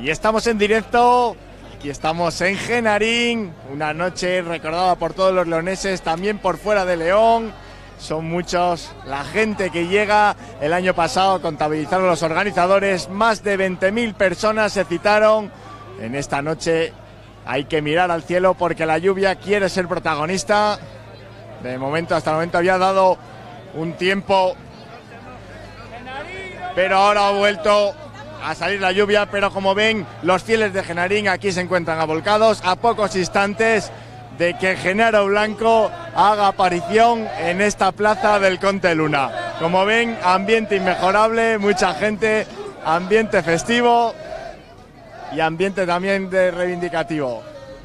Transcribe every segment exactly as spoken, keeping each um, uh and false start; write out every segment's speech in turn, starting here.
Y estamos en directo, aquí estamos en Genarín, una noche recordada por todos los leoneses, también por fuera de León. Son muchos la gente que llega. El año pasado contabilizaron los organizadores, más de veinte mil personas se citaron. En esta noche hay que mirar al cielo porque la lluvia quiere ser protagonista. De momento, hasta el momento había dado un tiempo, pero ahora ha vuelto a salir la lluvia. Pero como ven, los fieles de Genarín aquí se encuentran avolcados a pocos instantes de que Genaro Blanco haga aparición en esta plaza del Conte Luna. Como ven, ambiente inmejorable, mucha gente, ambiente festivo y ambiente también de reivindicativo.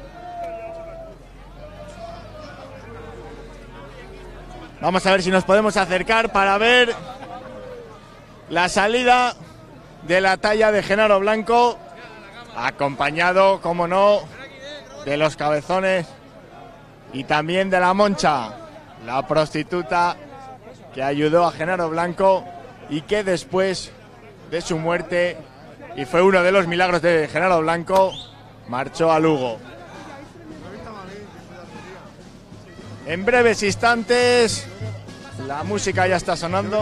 Vamos a ver si nos podemos acercar para ver la salida de la talla de Genaro Blanco, acompañado, como no, de los cabezones y también de la Moncha, la prostituta que ayudó a Genaro Blanco y que después de su muerte, y fue uno de los milagros de Genaro Blanco, marchó a Lugo. En breves instantes, la música ya está sonando.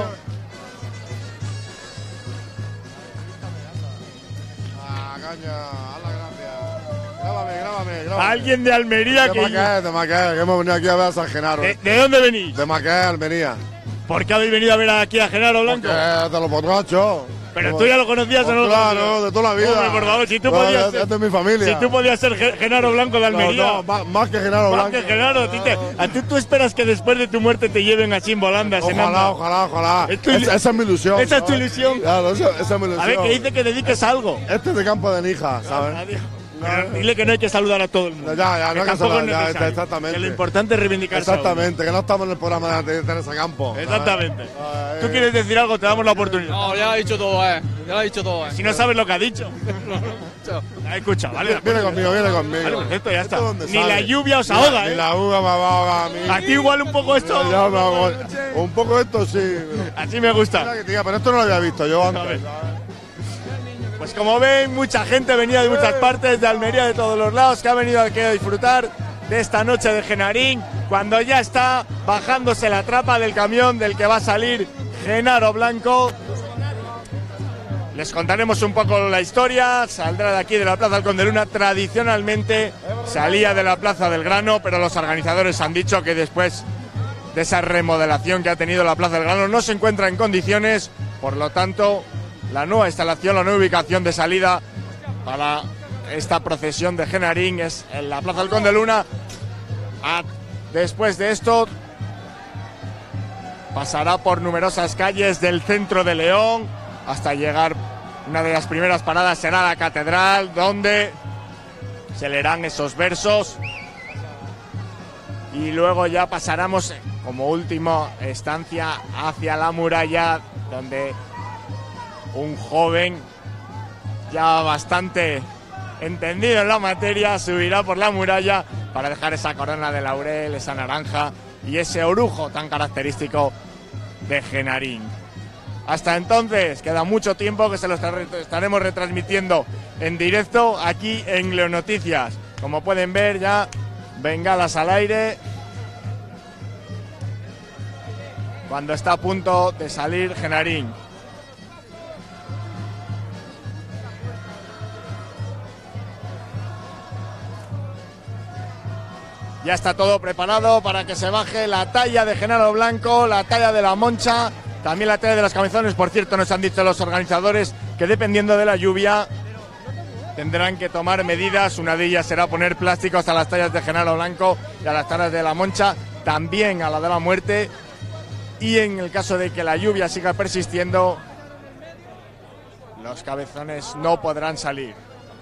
Ah, caña, a la gracia. Grábame, grábame, grábame. Alguien de Almería de que... Maquet, de Maquet, que hemos venido aquí a ver a San Genaro. ¿De, ¿De dónde venís? De Maquet, Almería. ¿Por qué habéis venido a ver aquí a Genaro Blanco? Porque de los borrachos. Pero Como... tú ya lo conocías, pues ¿o no? Claro, de toda la vida. Hombre, por favor, si tú pues podías de, ser... de mi familia. Si tú podías ser Genaro Blanco de Almería. No, no, más, más que Genaro Más Blanco. que Genaro, a ti, te, a ti tú esperas que después de tu muerte te lleven así en volandas. Ojalá, ojalá, ojalá. Es tu es, esa es mi ilusión. Esa es tu ¿sabes? ilusión. Claro, esa, esa es mi ilusión. A ver, que dice que dediques algo. Este es de Campo de Nija, ¿sabes? Adiós. Pero dile que no hay que saludar a todo el mundo. Ya, ya, que no hay que tampoco saludar, es ya, necesario. exactamente. Que lo importante es reivindicarse. Exactamente, que no estamos en el programa de Teresa Campo. Exactamente. Ay, ¿Tú quieres decir algo? Te damos la oportunidad. No, ya lo ha dicho todo, eh. Ya lo ha dicho todo, eh. Si no sabes lo que ha dicho. Ha escuchado, ¿vale? Viene conmigo, viene conmigo. Vale, perfecto, ya está. ¿Esto dónde Ni sale? la lluvia os Ni ahoga, la- ¿eh? Ni la uva me ahoga a mí. A ti igual un poco esto. Ya me ahogo. Un poco esto sí. Así me gusta. Mira que te diga, pero esto no lo había visto yo A antes. ver. Pues como ven, mucha gente venía de muchas partes, de Almería, de todos los lados, que ha venido aquí a disfrutar de esta noche de Genarín, cuando ya está bajándose la trapa del camión del que va a salir Genaro Blanco. Les contaremos un poco la historia. Saldrá de aquí de la Plaza del Conde Luna. Tradicionalmente salía de la Plaza del Grano, pero los organizadores han dicho que después de esa remodelación que ha tenido la Plaza del Grano no se encuentra en condiciones, por lo tanto la nueva instalación, la nueva ubicación de salida para esta procesión de Genarín es en la Plaza del Conde Luna. A, después de esto pasará por numerosas calles del centro de León hasta llegar, una de las primeras paradas será la catedral, donde se leerán esos versos y luego ya pasaremos como última estancia hacia la muralla, donde un joven ya bastante entendido en la materia subirá por la muralla para dejar esa corona de laurel, esa naranja y ese orujo tan característico de Genarín. Hasta entonces queda mucho tiempo que se lo estaremos retransmitiendo en directo aquí en Leonoticias. Como pueden ver, ya bengalas al aire cuando está a punto de salir Genarín. Ya está todo preparado para que se baje la talla de Genaro Blanco, la talla de la Moncha, también la talla de los cabezones. Por cierto, nos han dicho los organizadores que dependiendo de la lluvia tendrán que tomar medidas. Una de ellas será poner plásticos a las tallas de Genaro Blanco y a las tallas de la Moncha, también a la de la Muerte. Y en el caso de que la lluvia siga persistiendo, los cabezones no podrán salir.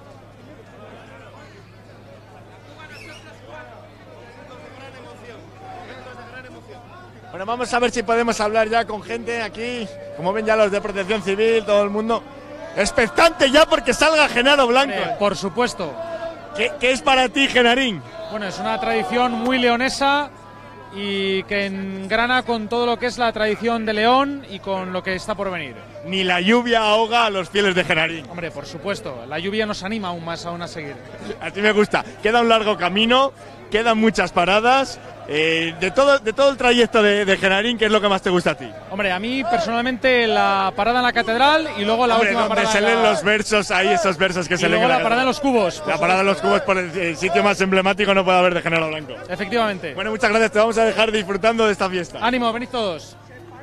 Bueno, vamos a ver si podemos hablar ya con gente aquí. Como ven ya los de Protección Civil, todo el mundo expectante ya porque salga Genaro Blanco. Eh, por supuesto. ¿Qué, ¿Qué es para ti, Genarín? Bueno, es una tradición muy leonesa y que engrana con todo lo que es la tradición de León y con lo que está por venir. Ni la lluvia ahoga a los fieles de Genarín. Hombre, por supuesto, la lluvia nos anima aún más aún a seguir. Así me gusta. Queda un largo camino, quedan muchas paradas. Eh, de todo de todo el trayecto de, de Genarín, ¿qué es lo que más te gusta a ti? Hombre, a mí personalmente la parada en la catedral y luego la Hombre, última donde parada. se leen la... los versos, ahí esos versos que y se leen. luego la en parada en los cubos. La parada en los cubos por el, el sitio más emblemático no puede haber de General Blanco. Efectivamente. Bueno, muchas gracias, te vamos a dejar disfrutando de esta fiesta. Ánimo, venid todos.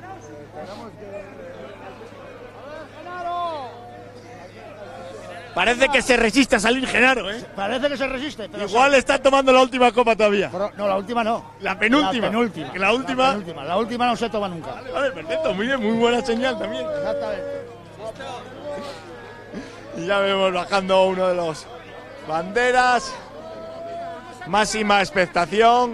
Parece que se resiste a salir Genaro, ¿eh? Parece que se resiste. Pero Igual sale. está tomando la última copa todavía. Pero no, la última no. La penúltima. La penúltima. Que la última. La penúltima. La última no se toma nunca. Vale, vale, perfecto. Muy bien, muy buena señal también. Exactamente. Y ya vemos bajando uno de los banderas. Máxima expectación.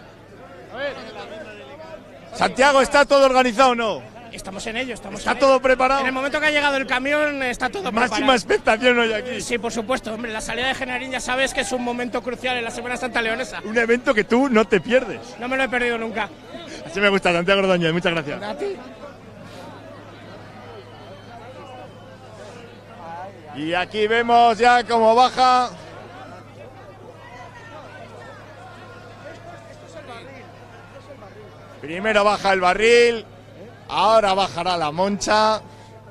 Santiago, ¿está todo organizado o no? Estamos en ello, estamos ¿Está en todo ello. preparado? En el momento que ha llegado el camión está todo Máxima preparado. expectación hoy aquí. Sí, por supuesto, hombre, la salida de Genarín ya sabes que es un momento crucial en la Semana Santa Leonesa. Un evento que tú no te pierdes. No me lo he perdido nunca. Así me gusta, Santiago Ordóñez, muchas gracias. A ti. Y aquí vemos ya cómo baja. Primero baja el barril, ahora bajará la moncha.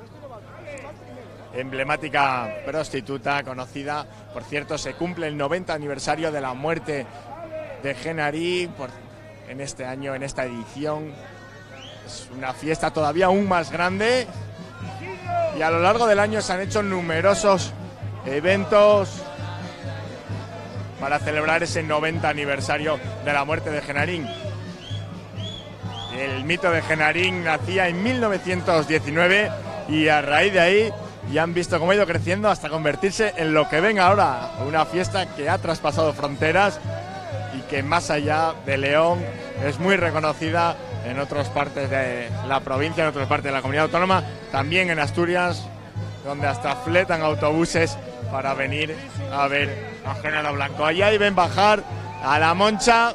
Emblemática prostituta conocida. Por cierto, se cumple el noventa aniversario de la muerte de Genarín por, en este año, en esta edición. Es una fiesta todavía aún más grande. Y a lo largo del año se han hecho numerosos eventos para celebrar ese noventa aniversario de la muerte de Genarín. El mito de Genarín nacía en mil novecientos diecinueve y a raíz de ahí ya han visto cómo ha ido creciendo hasta convertirse en lo que ven ahora, una fiesta que ha traspasado fronteras y que más allá de León es muy reconocida en otras partes de la provincia, en otras partes de la comunidad autónoma, también en Asturias, donde hasta fletan autobuses para venir a ver a Genaro Blanco. Allí ahí ven bajar a la moncha,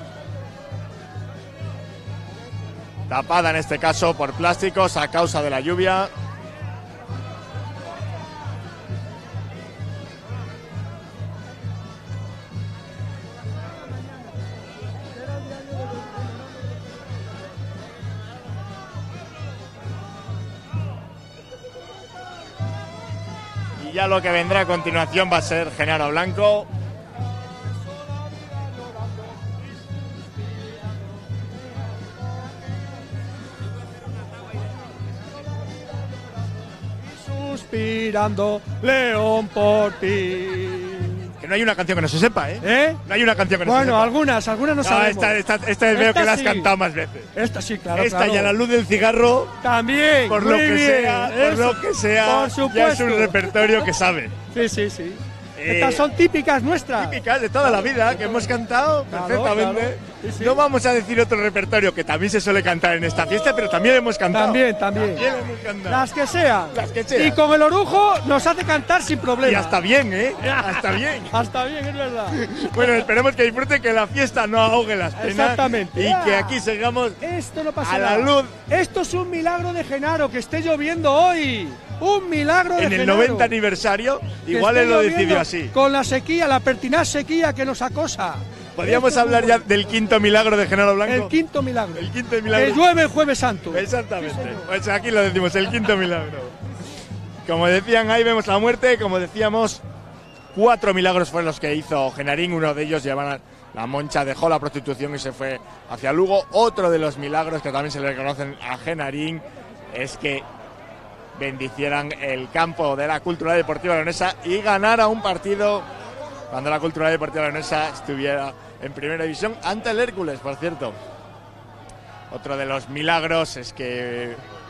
tapada en este caso por plásticos a causa de la lluvia. Y ya lo que vendrá a continuación va a ser Genaro Blanco. Suspirando, León por ti. Que no hay una canción que no se sepa, ¿eh? ¿Eh? No hay una canción que no se Bueno, sepa. algunas, algunas no, No, sabemos. esta, esta, esta veo Esta que la has sí. cantado más veces. Esta sí, claro, Esta claro. y a la luz del cigarro, También, por muy lo que bien. sea, por Eso, lo que sea, por ya es supuesto. un repertorio que sabe. Sí, sí, sí. Eh, Estas son típicas nuestras. Típicas de toda la vida, que hemos cantado Claro, perfectamente. claro. Sí, sí. No vamos a decir otro repertorio que también se suele cantar en esta fiesta, pero también hemos cantado. También, también. También hemos cantado. Las que sean. Las que sean. Y con el orujo nos hace cantar sin problema. Y hasta bien, ¿eh? Hasta bien. Hasta bien, es verdad. Bueno, esperemos que disfruten, que la fiesta no ahogue las penas. Exactamente. Y que aquí sigamos Esto no pasa a la nada. luz. Esto es un milagro de Genaro, que esté lloviendo hoy. Un milagro de En el Genaro. noventa aniversario, Que igual esté él lo lloviendo decidió así. Con la sequía, la pertinaz sequía que nos acosa. Podríamos Esto es hablar muy ya bueno. del quinto milagro de Genaro Blanco. El quinto milagro. El quinto milagro. Que llueve el Jueves Santo. Exactamente. Pues aquí lo decimos, el quinto milagro. Como decían, ahí vemos la muerte. Como decíamos, cuatro milagros fueron los que hizo Genarín. Uno de ellos llevaba la moncha, dejó la prostitución y se fue hacia Lugo. Otro de los milagros que también se le reconocen a Genarín es que bendicieran el campo de la Cultural Deportiva Leonesa y ganara un partido cuando la Cultural Deportiva Leonesa estuviera en primera división ante el Hércules, por cierto. Otro de los milagros es que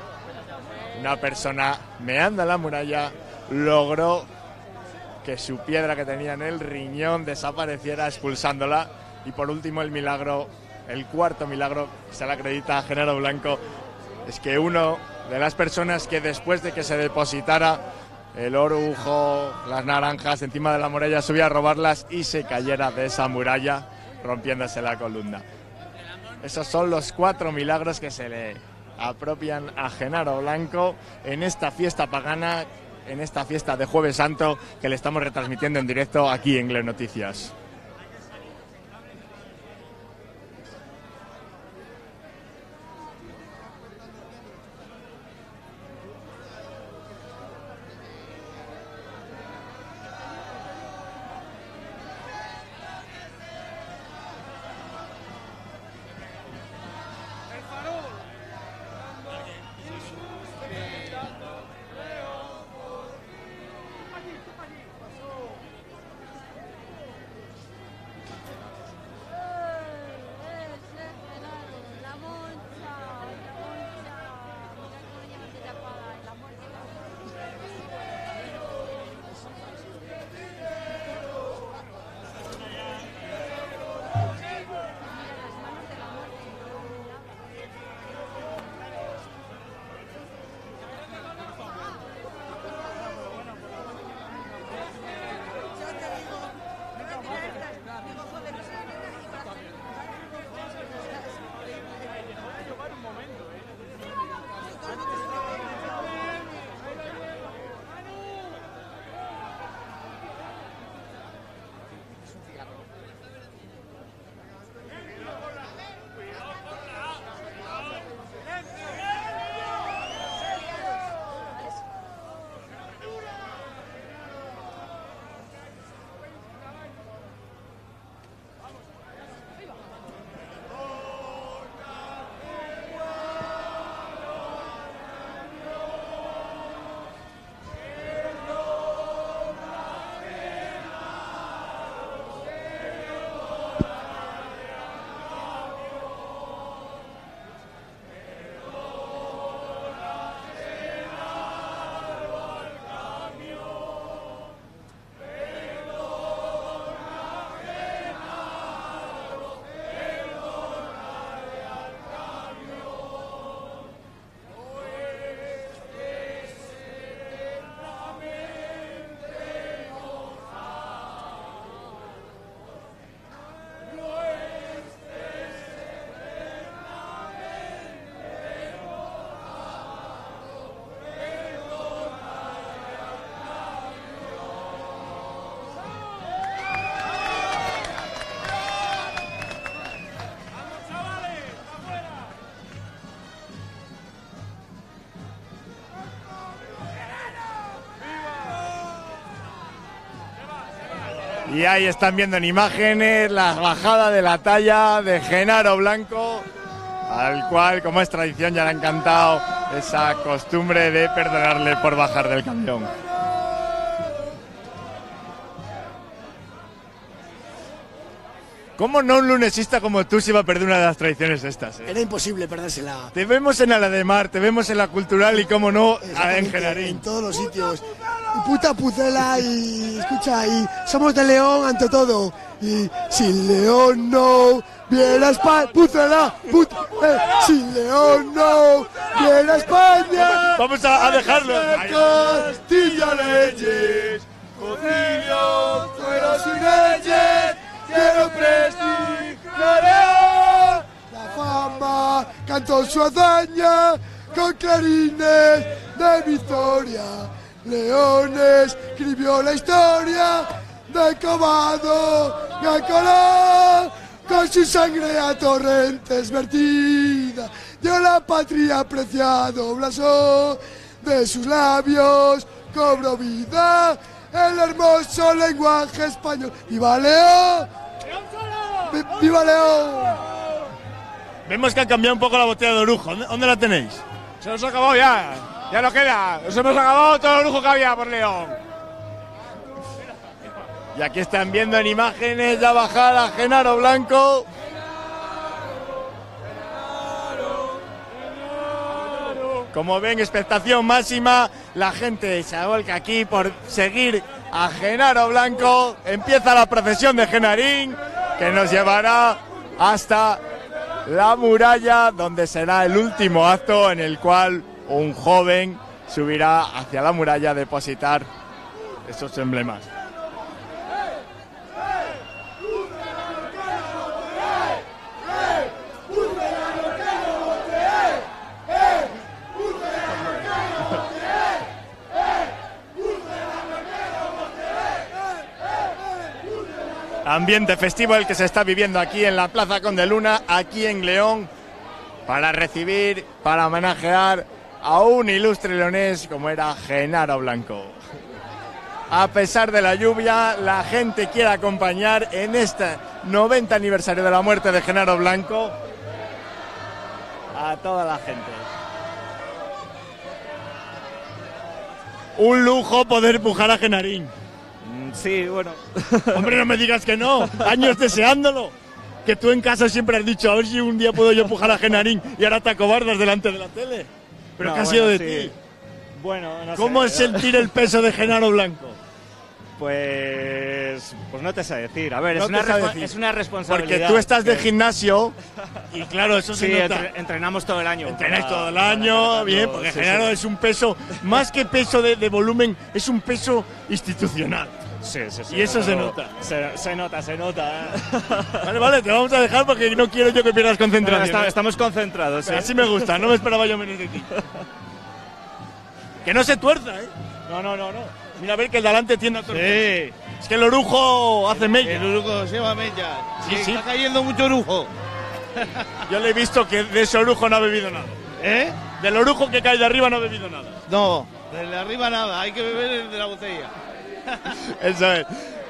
una persona meando en la muralla logró que su piedra que tenía en el riñón desapareciera expulsándola. Y por último el milagro, el cuarto milagro, se le acredita a Genaro Blanco, es que uno de las personas que después de que se depositara el orujo, las naranjas encima de la muralla, subía a robarlas y se cayera de esa muralla rompiéndose la columna. Esos son los cuatro milagros que se le apropian a Genaro Blanco en esta fiesta pagana, en esta fiesta de Jueves Santo que le estamos retransmitiendo en directo aquí en Gle Noticias. Y ahí están viendo en imágenes la bajada de la talla de Genaro Blanco, al cual, como es tradición, ya le ha encantado esa costumbre de perdonarle por bajar del camión. ¿Cómo no un lunesista como tú se iba a perder una de las tradiciones estas? ¿eh? Era imposible perdérsela. Te vemos en Alademar, te vemos en la cultural y, cómo no, en Genarín. En todos los sitios. Y puta pucela y escucha, y somos de León ante todo. Y sin León no viera España, pucela, puta, eh, sin León no viera España. Vamos a, a dejarlo. Castilla leyes, cocidos, fueros y reyes. Quiero prestigiar la fama, cantó su hazaña con clarines de victoria. Leones escribió la historia de Cobado y Alcalá, con su sangre a torrentes vertida, dio la patria preciado blasón, de sus labios cobró vida el hermoso lenguaje español. ¡Viva León! ¡Viva León! Vemos que ha cambiado un poco la botella de Orujo. ¿Dónde, dónde la tenéis? Se nos ha acabado ya. Ya no queda. Nos hemos acabado todo el lujo que había por León. Y aquí están viendo en imágenes la bajada Genaro Blanco. Como ven, expectación máxima. La gente se vuelca aquí por seguir a Genaro Blanco. Empieza la procesión de Genarín, que nos llevará hasta la muralla, donde será el último acto en el cual un joven subirá hacia la muralla a depositar esos emblemas. Ambiente festivo el que se está viviendo aquí en la Plaza Condeluna, aquí en León, para recibir, para homenajear a un ilustre leonés como era Genaro Blanco. A pesar de la lluvia, la gente quiere acompañar en este noventa aniversario de la muerte de Genaro Blanco a toda la gente. Un lujo poder pujar a Genarín. Sí, bueno. Hombre, no me digas que no. Años deseándolo. Que tú en casa siempre has dicho, a ver si un día puedo yo pujar a Genarín y ahora te acobardas delante de la tele. Pero No, ¿qué ha bueno, sido de sí. ti? Bueno, no ¿Cómo sé. es sentir el peso de Genaro Blanco? Pues, pues no te sé decir. A ver, No es, una te sé respo- decir. es una responsabilidad. Porque tú estás de que- gimnasio y claro, eso Sí, se nota. entre- entrenamos todo el año. Entrenáis Para- todo el para año, cargarlo, bien, porque sí, Genaro sí. es un peso, más que peso de, de volumen, es un peso institucional. Sí, sí, sí. Y eso se pero- nota. Se, se nota, se nota. ¿eh? Vale, vale, te vamos a dejar porque no quiero yo que pierdas concentración. Está- ¿eh? estamos concentrados. Pero ¿eh? así me gusta, no me esperaba yo menos de ti. Que no se tuerza, ¿eh? No, no, no, no. Mira, a ver que el de delante tiene a torcer. Sí. Es que el orujo hace mella. El orujo se va a mella. Sí, sí. Está cayendo mucho orujo. Yo le he visto que de ese orujo no ha bebido nada. ¿Eh? Del orujo que cae de arriba no ha bebido nada. No, de arriba nada, hay que beber el de la botella. Eso es.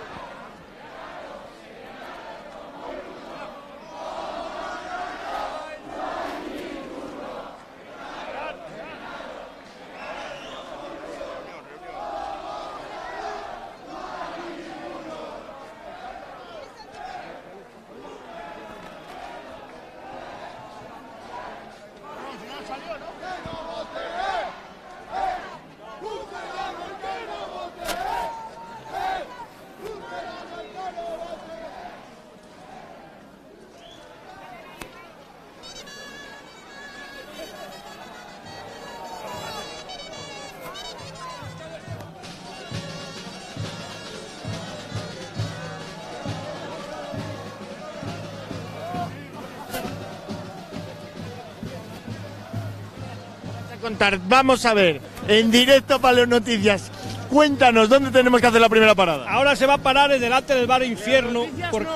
Contar. Vamos a ver, en directo para León Noticias, cuéntanos, ¿dónde tenemos que hacer la primera parada? Ahora se va a parar en delante del bar Infierno. Por,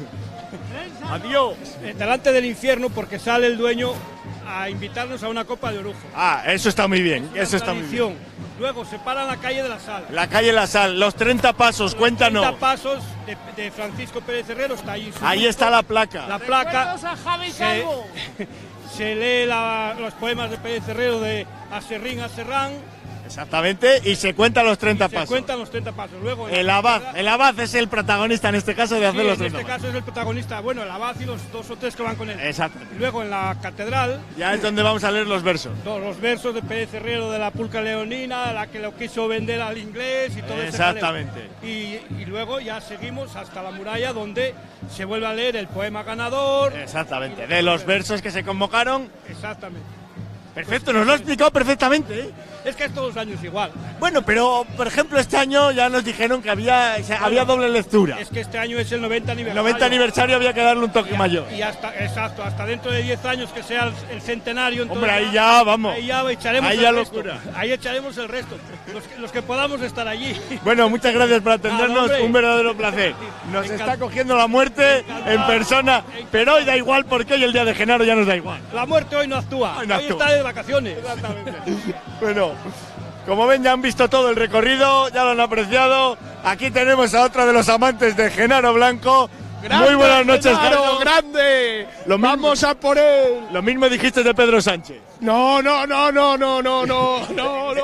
Adiós. eh, delante del Infierno porque sale el dueño a invitarnos a una copa de orujo. Ah, eso está muy bien, Una eso está muy bien. tradición. Luego se para en la calle de la Sal. La calle La Sal, los treinta pasos, cuéntanos. treinta pasos de, de Francisco Pérez Herrero, está ahí. su Ahí busto. está la placa. La placa. Se, se lee la- los poemas de Pérez Herrero de Aserrín a Serrán. Exactamente, y se cuentan los treinta Se pasos. cuentan los treinta pasos. Luego, en El la abad, catedral- el abad es el protagonista en este caso de hacer Sí, los en treinta este pasos. caso es el protagonista. Bueno, el abad y los dos o tres que van con él. Exacto. Y luego en la catedral, Ya es donde vamos a leer los versos. todos los versos de Pérez Herrero de la pulca leonina, la que lo quiso vender al inglés y todo ese Exactamente. jaleo. Y, y luego ya seguimos hasta la muralla donde se vuelve a leer el poema ganador. Exactamente, de los versos que se convocaron. Exactamente. Perfecto, nos lo ha explicado perfectamente, ¿eh? Es que es todos los años igual. Bueno, pero por ejemplo este año ya nos dijeron que había, o sea, había doble lectura. Es que este año es el noventa El aniversario. noventa aniversario había que darle un toque Y a- mayor. Y hasta, exacto, hasta dentro de diez años que sea el, el centenario. entonces Hombre, ahí ya, vamos. Ahí ya echaremos Ahí el ya resto. locura. Ahí echaremos el resto. Los que, los que podamos estar allí. Bueno, muchas gracias por atendernos, Nada, hombre. un verdadero placer. Nos Encant- está cogiendo la muerte Encantado. en persona, pero hoy da igual porque hoy el día de Genaro ya nos da igual. La muerte hoy no actúa. Hoy no Hoy actúa. está de vacaciones. Bueno, como ven ya han visto todo el recorrido, ya lo han apreciado. Aquí tenemos a otro de los amantes de Genaro Blanco. Muy buenas noches, Genaro, Genaro. grande. Lo mismo- Vamos a por él. Lo mismo dijiste de Pedro Sánchez. No, no, no, no, no, no, no, no, no.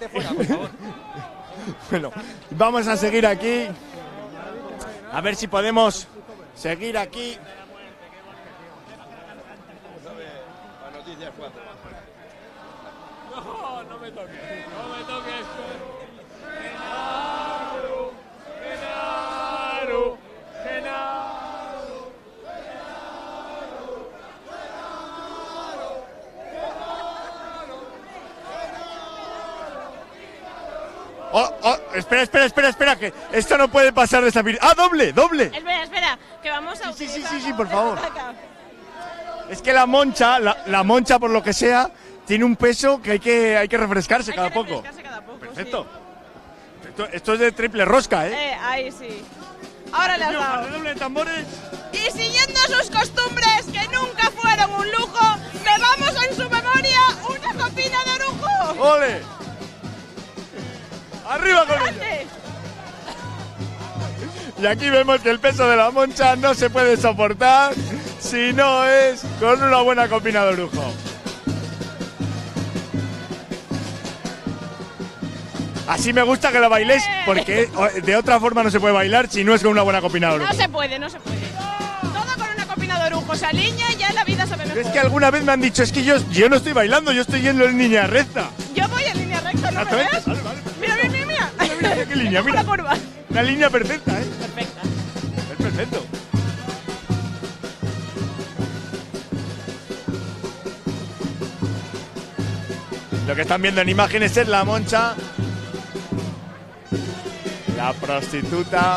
Bueno, vamos a seguir aquí. A ver si podemos seguir aquí. No, no me toques, no me toques. Genaro, Genaro, Genaro. Oh, oh, espera, espera, espera, espera, que esto no puede pasar desapercibido. ¡Ah, doble, doble! Espera, espera, que vamos a Sí, sí, utilizar sí, sí, la por favor. butaca. Es que la moncha, la, la moncha por lo que sea, tiene un peso que hay que, hay que refrescarse Hay cada que poco. refrescarse cada poco, Perfecto. Esto, esto es de triple rosca, sí. ¿eh? Eh, ahí sí. Ahora le has Atención, dado. redoble de tambores. Y siguiendo sus costumbres, que nunca fueron un lujo, bebamos en su memoria una copina de orujo. ¡Ole! ¡Arriba con ella! Y aquí vemos que el peso de la moncha no se puede soportar si no es con una buena copina de orujo. Así me gusta que lo bailes, porque de otra forma no se puede bailar si no es con una buena copina de orujo. No se puede, no se puede. Todo con una copina de orujo, se alinea y ya la vida se ve mejor. Es que alguna vez me han dicho, es que yo, yo no estoy bailando, yo estoy yendo en línea recta. Yo voy en línea recta, ¿no me ves? Vale, vale. Mira, mira, mira, mira. Mira, mira, mira qué línea, mira. La curva. Una línea perfecta, ¿eh? Perfecta. Es perfecto. Lo que están viendo en imágenes es la moncha, la prostituta.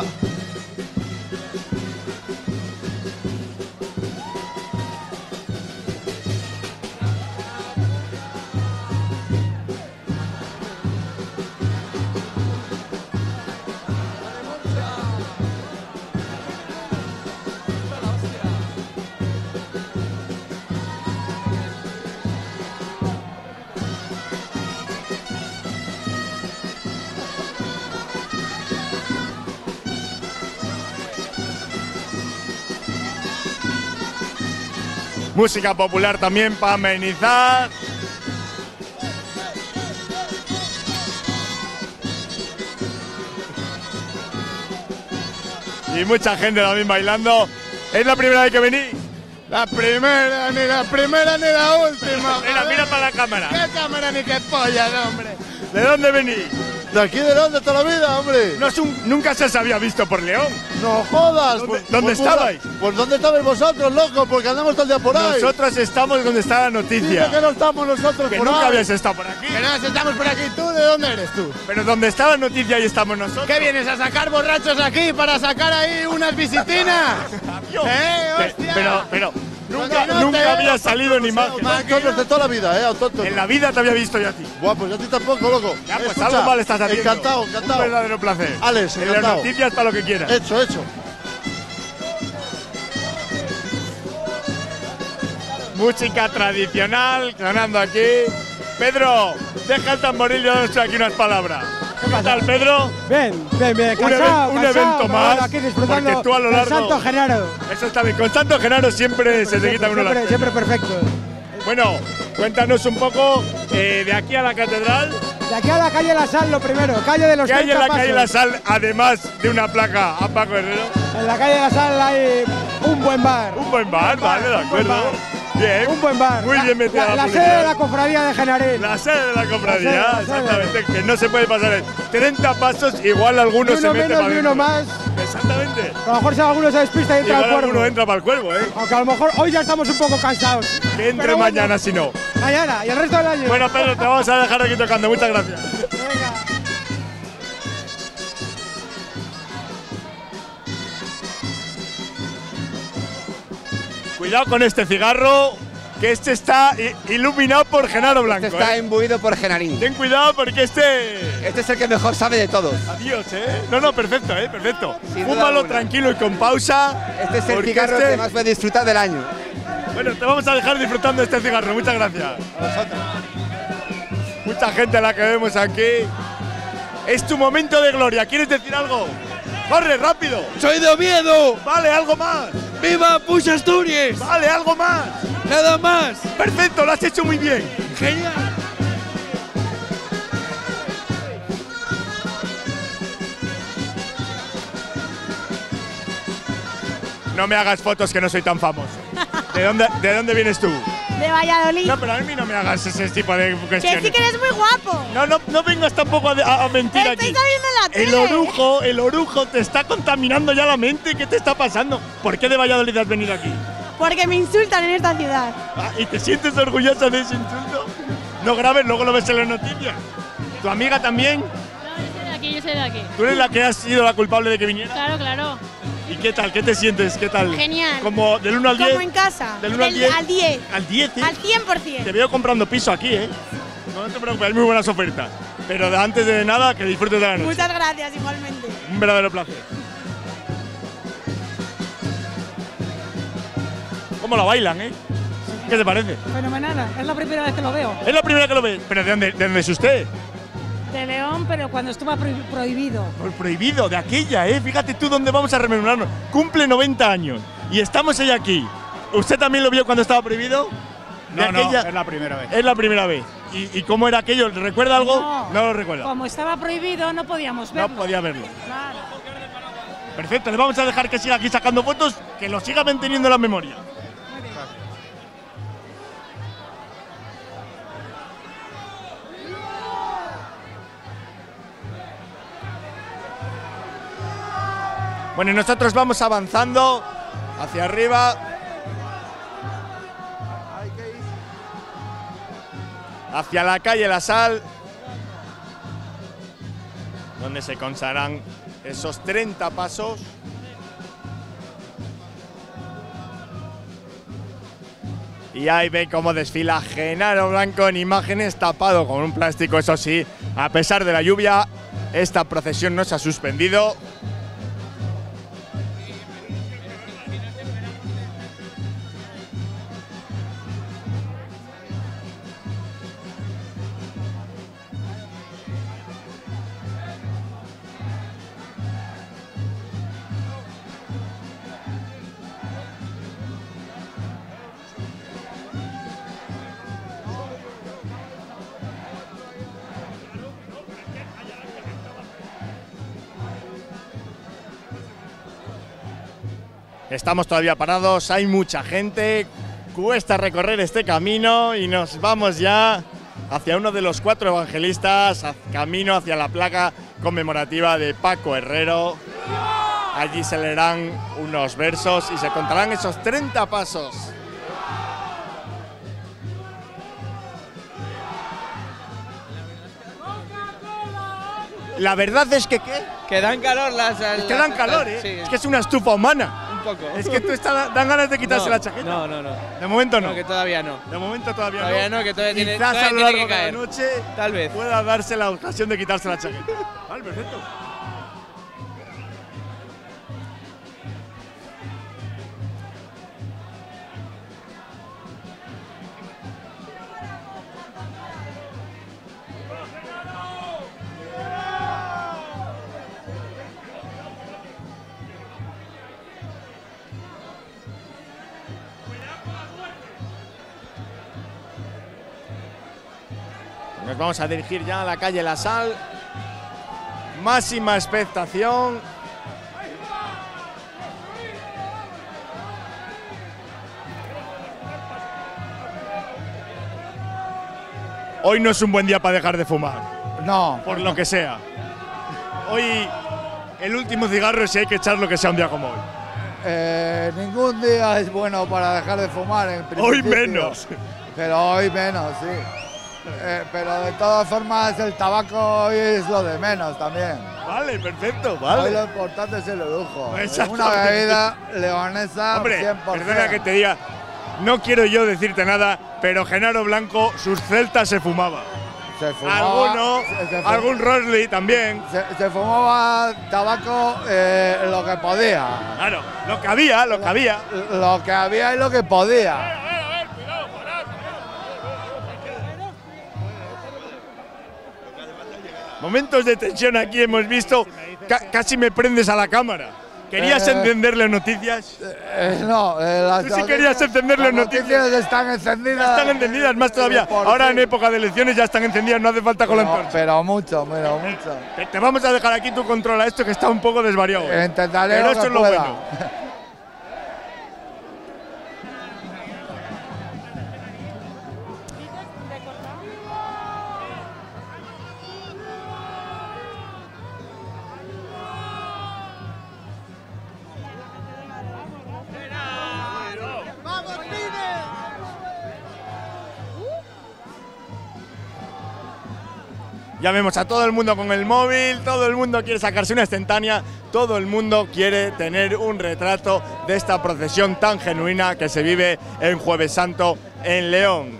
Música popular también para amenizar. Y mucha gente también bailando. ¿Es la primera vez que venís? La primera, ni la primera ni la última. Mira, mira para la cámara. ¿Qué cámara ni qué polla, hombre? ¿De dónde venís? De aquí de León de toda la vida, hombre. No es un, nunca se os había visto por León. No jodas. ¿Dónde, pues, ¿dónde pues, estabais? Pues ¿dónde estabais vosotros, loco? Porque andamos todo el día por ahí. Nosotros estamos donde está la noticia. Dice que no estamos nosotros Que por nunca ahí. habías estado por aquí. Que no estamos por aquí. ¿Tú de dónde eres tú? Pero donde está la noticia ahí estamos nosotros. ¿Qué vienes a sacar borrachos aquí para sacar ahí unas visitinas? ¿Eh, hostia? Pero, pero, nunca, Cuando no nunca te había veo, salido en imagen. Autóctonos de toda la vida, eh, autóctonos. En la vida te había visto yo a ti. Buah, pues yo a ti tampoco, loco. Ya, pues Escucha, algo mal estás haciendo. Encantado, encantado. Un verdadero placer. Alex, En las encantado. noticias para lo que quieras. Hecho, hecho. Música tradicional sonando aquí. Pedro, deja el tamboril y danos aquí unas palabras. ¿Qué tal, Pedro? Bien, bien, bien. Un, Cansado, even- un cansado, evento pero más. bueno, aquí disfrutando Porque tú a lo del largo. Santo Genaro. Eso está bien. Con Santo Genaro siempre se te quita uno siempre, las siempre perfecto. Bueno, cuéntanos un poco eh, de aquí a la catedral. De aquí a la calle La Sal, lo primero. Calle de los ¿Qué hay en treinta la calle La pasos. Sal, además de una placa a Paco Herrero? En la calle La Sal hay un buen bar. Un buen bar, vale, de un buen acuerdo. bar. Bien. Un buen bar. Muy bien metida La, la, la sede publicidad. de la cofradía de Genarín. La sede de la cofradía, La sede, la sede. exactamente, que no se puede pasar en treinta pasos, igual alguno Y se uno mete menos para y uno dentro. más. Exactamente. A lo mejor si alguno se despista y entra Igual al cuervo. alguno entra para el cuervo, ¿eh? Aunque a lo mejor hoy ya estamos un poco cansados. Que entre Pero bueno, mañana si no. Mañana y el resto del año. Bueno, Pedro, te vamos a dejar aquí tocando. Muchas gracias. Venga. Cuidado con este cigarro, que este está i- iluminado por Genaro Blanco. Este está ¿eh? imbuido por Genarín. Ten cuidado porque este… Este es el que mejor sabe de todos. Adiós, ¿eh? No, no, perfecto, ¿eh? Perfecto. Sin duda Fúmalo alguna. tranquilo y con pausa. Este es el porque cigarro este- que más puede disfrutar del año. Bueno, te vamos a dejar disfrutando de este cigarro. Muchas gracias. A vosotros. Mucha gente la que vemos aquí. Es tu momento de gloria. ¿Quieres decir algo? ¡Corre, rápido! ¡Soy de Oviedo! Vale, algo más. ¡Viva Push Asturias! Vale, algo más. ¡Nada más! Perfecto, lo has hecho muy bien. ¡Genial! No me hagas fotos que no soy tan famoso. ¿De dónde, de dónde vienes tú? De Valladolid. No, pero a mí no me hagas ese tipo de Que cuestiones. sí que eres muy guapo. No, no, no vengas tampoco a, a- a mentir Estoy aquí. saliendo en la tele. El orujo, el orujo te está contaminando ya la mente. ¿Qué te está pasando? ¿Por qué de Valladolid has venido aquí? Porque me insultan en esta ciudad. Ah, ¿y te sientes orgullosa de ese insulto? No grabes, luego lo ves en las noticias. ¿Tu amiga también? No, yo soy de aquí, yo soy de aquí. ¿Tú eres la que has sido la culpable de que viniera? Claro, claro. ¿Y qué tal? ¿Qué te sientes? ¿Qué tal? Genial. Como del uno al diez. Como en casa. Del uno al Del- diez. Al diez. Al diez, ¿eh? Al cien por Te cien. veo comprando piso aquí, ¿eh? No te preocupes, hay muy buenas ofertas. Pero de- antes de nada, que disfrutes de la noche. Muchas gracias, igualmente. Un verdadero placer. ¿Cómo la bailan, eh? ¿Qué te parece? Fenomenal, es la primera vez que lo veo. Es la primera que lo ves. ¿Pero de dónde, de dónde es usted? De León, pero cuando estuvo prohi- prohibido. Por prohibido, de aquella, ¿eh? Fíjate tú dónde vamos a rememorarnos. Cumple noventa años y estamos hoy aquí. ¿Usted también lo vio cuando estaba prohibido? No, no, aquella- es la primera vez. Es la primera vez. ¿Y, y cómo era aquello? ¿Recuerda algo? No, No lo recuerda. Como estaba prohibido, no podíamos No verlo. podía verlo. Claro. Perfecto, le vamos a dejar que siga aquí sacando fotos, que lo siga manteniendo en la memoria. Bueno, y nosotros vamos avanzando hacia arriba. Hacia la calle La Sal, donde se consagran esos treinta pasos. Y ahí ve cómo desfila Genaro Blanco en imágenes, tapado con un plástico, eso sí. A pesar de la lluvia, esta procesión no se ha suspendido. Estamos todavía parados, hay mucha gente, cuesta recorrer este camino y nos vamos ya hacia uno de los cuatro evangelistas, camino hacia la placa conmemorativa de Paco Herrero. Allí se leerán unos versos y se contarán esos treinta pasos. La verdad es que ¿qué? Que dan calor las. Es que las- dan calor, ¿eh? sí. Es que es una estufa humana. Un poco. Es que tú está, dan ganas de quitarse No, la chaqueta. No, no, no. De momento no. No, que todavía no. De momento todavía, Todavía no, que todavía tiene- Quizás todavía a lo tiene largo que de la caer. noche Tal vez. pueda darse la ocasión de quitarse la chaqueta. Vale, perfecto. Nos vamos a dirigir ya a la calle La Sal. Máxima expectación. Hoy no es un buen día para dejar de fumar. No. Por lo que sea. Hoy el último cigarro si hay que echar lo que sea un día como hoy. Eh, ningún día es bueno para dejar de fumar en Hoy principio. menos. Pero hoy menos, sí. Eh, pero de todas formas el tabaco hoy es lo de menos también. Vale, perfecto, vale. Hoy lo importante es el lujo. Exactamente. Una bebida leonesa Hombre, cien por ciento. perdona que te diga, no quiero yo decirte nada, pero Genaro Blanco, sus celtas se fumaba. Se fumaba, Alguno, se- se fu- algún Rosley también. Se, se fumaba tabaco eh, lo que podía. Claro, lo que había, lo que había. Lo que había y lo que podía. Momentos de tensión aquí hemos visto, ca- casi me prendes a la cámara. ¿Querías Eh, encenderle noticias? Eh, no, eh, las Tú sí noticias- querías encenderle las noticias. noticias están encendidas. Están encendidas más todavía. Por Ahora sí. en época de elecciones ya están encendidas, no hace falta con la Pero, antorcha. pero mucho, pero mucho. Te, te vamos a dejar aquí tu control a esto que está un poco desvariado. ¿eh? Intentaré Pero lo eso que es lo pueda. bueno. Ya vemos a todo el mundo con el móvil, todo el mundo quiere sacarse una instantánea, todo el mundo quiere tener un retrato de esta procesión tan genuina que se vive en Jueves Santo en León.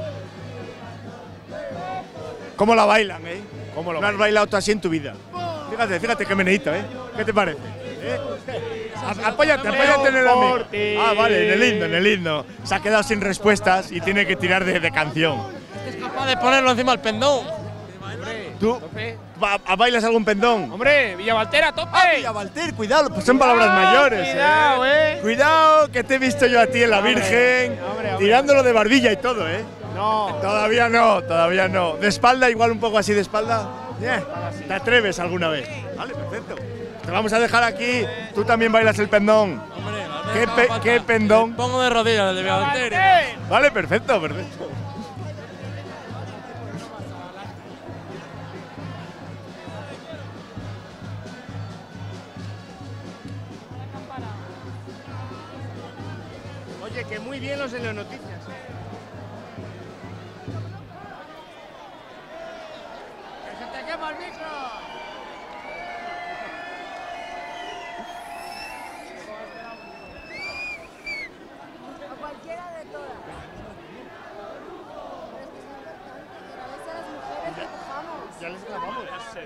¿Cómo la bailan, eh? ¿Cómo lo no has bailado tú así en tu vida. Fíjate, fíjate qué meneíto, ¿eh? ¿Qué te parece? ¿Eh? A- Apóyate, apóyate en el amigo. Ah, vale, en el himno, en el himno. Se ha quedado sin respuestas y tiene que tirar de, de canción. Es capaz de ponerlo encima del pendón. ¿Tú ba- a- bailas algún pendón? Hombre, Villavaltera, tope. Ah, Villavalter, cuidado, pues son palabras mayores. Cuidado, eh. Cuidado, que te he visto yo a ti en la Virgen, hombre, hombre. tirándolo de barbilla y todo, ¿eh? No. Todavía no, todavía no. ¿De espalda, igual un poco así de espalda? Yeah. ¿Te atreves alguna vez? Vale, perfecto. Te vamos a dejar aquí. Tú también bailas el pendón. ¿Qué, pe- ¿Qué pendón? Pongo de rodillas de Villavalter. Vale, perfecto, perfecto. Oye, que muy bien los de las noticias. ¡Que se te quema el micro! A cualquiera de todas. Pero es que es importante que a veces a las mujeres que cojamos. Ya les grabamos.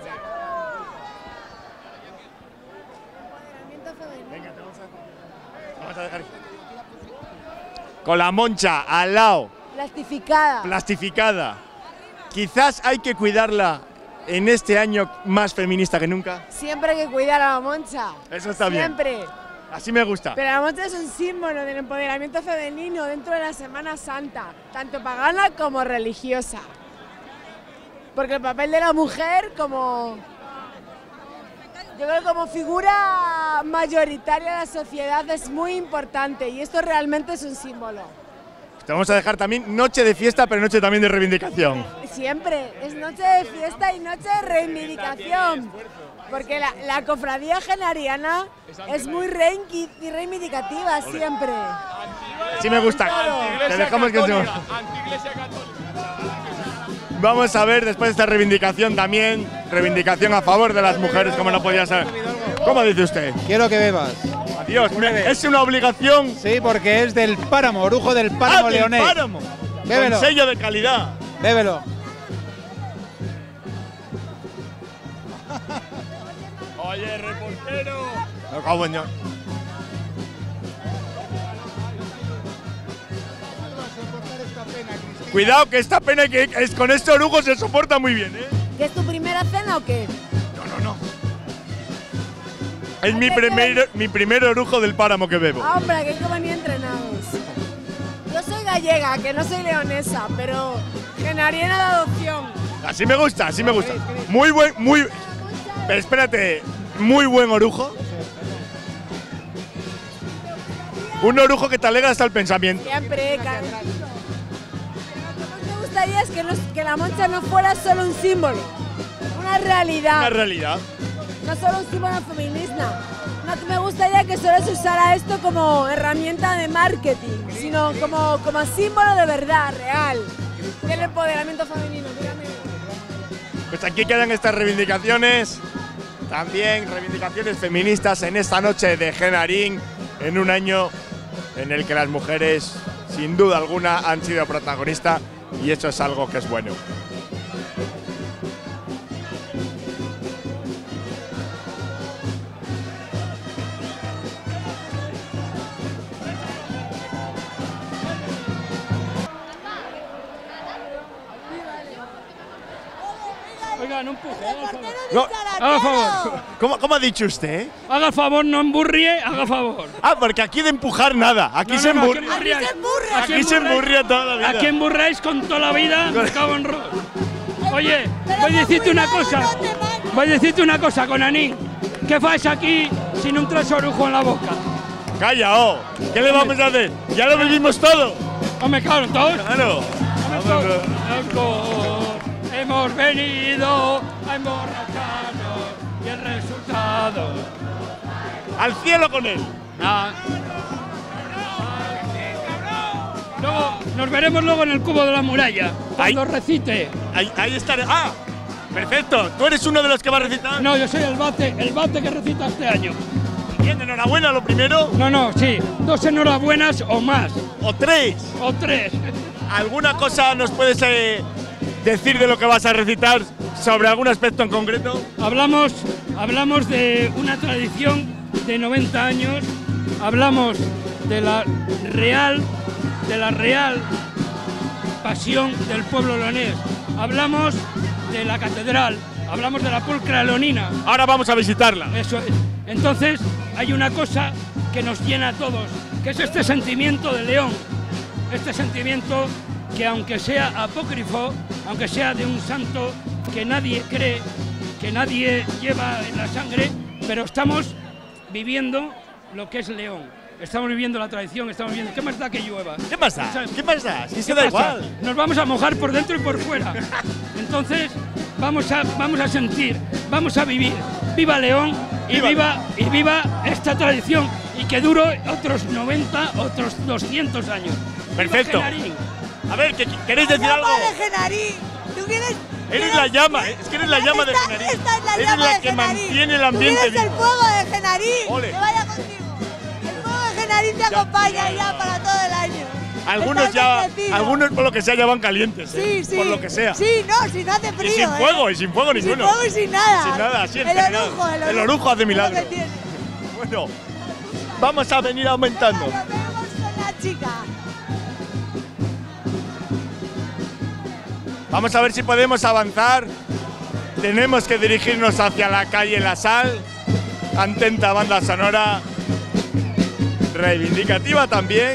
Empoderamiento femenino. Venga, te vamos a, vamos a dejar. Con la moncha al lado, Plastificada. plastificada. Quizás hay que cuidarla en este año más feminista que nunca. Siempre hay que cuidar a la moncha. Eso está bien. Siempre. Así me gusta. Pero la moncha es un símbolo del empoderamiento femenino dentro de la Semana Santa, tanto pagana como religiosa. Porque el papel de la mujer como… Yo creo que como figura mayoritaria de la sociedad es muy importante y esto realmente es un símbolo. Te vamos a dejar también noche de fiesta, pero noche también de reivindicación. Siempre, es noche de fiesta y noche de reivindicación. Porque la, la cofradía genariana es muy reinqui- y reivindicativa siempre. Sí me gusta. Te dejamos que se… Vamos a ver después de esta reivindicación también, reivindicación a favor de las mujeres, como no podía ser. ¿Cómo dice usted? Quiero que bebas. Adiós, me- es una obligación. Sí, porque es del páramo, orujo del páramo Ah, del leonés. páramo. Bébelo. Con sello de calidad. Bébelo. Oye, reportero. No, cago en Dios. Cuidado que esta pena que es con este orujo se soporta muy bien, ¿eh? ¿Que es tu primera cena o qué? Es mi primer, mi primer orujo del páramo que bebo. Ah, hombre, que como ni entrenados. Yo soy gallega, que no soy leonesa, pero genariana de adopción. Así me gusta, así me gusta. Muy buen, muy… Pero espérate, muy buen orujo. Un orujo que te alegra hasta el pensamiento. Siempre, Carlos. Lo que me gustaría es que, no- que la moncha no fuera solo un símbolo, una realidad. Una realidad. No solo un símbolo feminista. No que me gustaría que solo se usara esto como herramienta de marketing, sino como, como símbolo de verdad, real, del empoderamiento femenino. Dígame. Pues aquí quedan estas reivindicaciones. También reivindicaciones feministas en esta noche de Genarín, en un año en el que las mujeres, sin duda alguna, han sido protagonistas y eso es algo que es bueno. Oiga, no empuje, haga el favor. No. Haga el favor. ¿Cómo, cómo ha dicho usted? Haga el favor, no emburrie, haga el favor. Ah, porque aquí de empujar nada. Aquí No, se no, no, emburria. aquí emburráis. Aquí se emburria toda la vida. Aquí emburráis con toda la vida, me cago en ro. Oye, voy a decirte una cosa. Voy a decirte una cosa, Conanín. ¿Qué fas aquí sin un trasorujo en la boca? Calla, oh. ¿Qué le vamos a hacer? Ya lo vivimos todo. ¿No me cago en todos? Claro. Loco, hemos venido a emborracharnos y el resultado. Al cielo con él. Ah. Luego, nos veremos luego en el cubo de la muralla, cuando recite. Ahí, ahí estaré. ¡Ah! Perfecto. ¿Tú eres uno de los que va a recitar? No, yo soy el bate, el bate que recita este año. Bien, enhorabuena lo primero. No, no, sí. Dos enhorabuenas o más. O tres. O tres. ¿Alguna cosa nos puedes eh, decir de lo que vas a recitar sobre algún aspecto en concreto? Hablamos, hablamos de una tradición de noventa años, hablamos de la real, de la real pasión del pueblo leonés, hablamos de la catedral, hablamos de la pulcra leonina. Ahora vamos a visitarla. Eso es. Entonces hay una cosa que nos llena a todos, que es este sentimiento de León, este sentimiento que aunque sea apócrifo, aunque sea de un santo que nadie cree, que nadie lleva en la sangre, pero estamos viviendo lo que es León. Estamos viviendo la tradición, estamos viviendo... ¿Qué más da que llueva? ¿Qué más da? ¿Qué más da? Si se ¿Qué da pasa? igual. Nos vamos a mojar por dentro y por fuera. Entonces, vamos a, vamos a sentir, vamos a vivir. ¡Viva León! Y viva, viva, y viva esta tradición. Y que dure otros noventa, otros doscientos años. Perfecto. A ver, ¿qué, ¿queréis decir algo? de Genarín. ¿Tú quieres? Eres la llama, es que eres la llama de Genarín. Esta es la eres llama la de que Genarín. mantiene el ambiente. Tú eres el fuego de Genarín. Ole. Que vaya contigo. El fuego de Genarín te acompaña ya para todo el año. Algunos Estás ya, bendecido. algunos por lo que sea ya van calientes, ¿eh? Sí, sí. Por lo que sea. Sí, no, si no hace frío. Y sin ¿eh? fuego, y sin fuego ninguno. Sin fuego y sin nada. Sin nada, así el enterrado. orujo, el orujo. El orujo hace es lo milagros. que tiene. Bueno, vamos a venir aumentando. Venga, nos vemos con la chica. Vamos a ver si podemos avanzar. Tenemos que dirigirnos hacia la calle La Sal. Atenta banda sonora. Reivindicativa también.